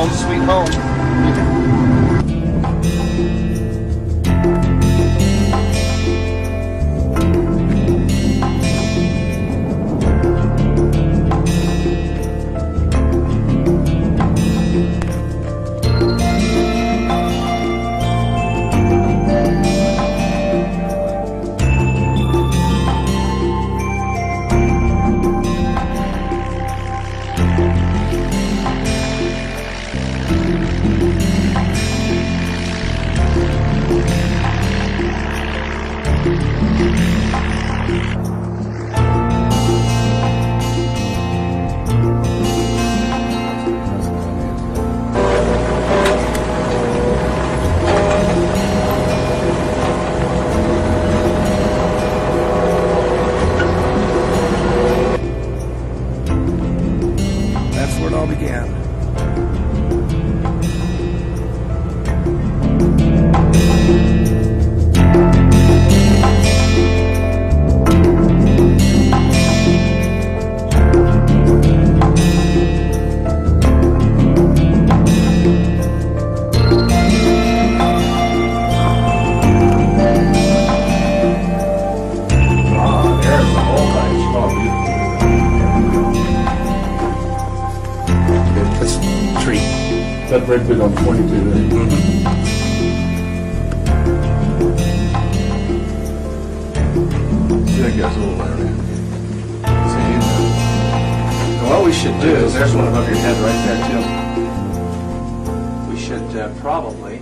home sweet home. That's where it all began. That's a tree. That red bit on 22 there. See, that guy's a little area. And what we should do is, there's one above your head right there too. We should probably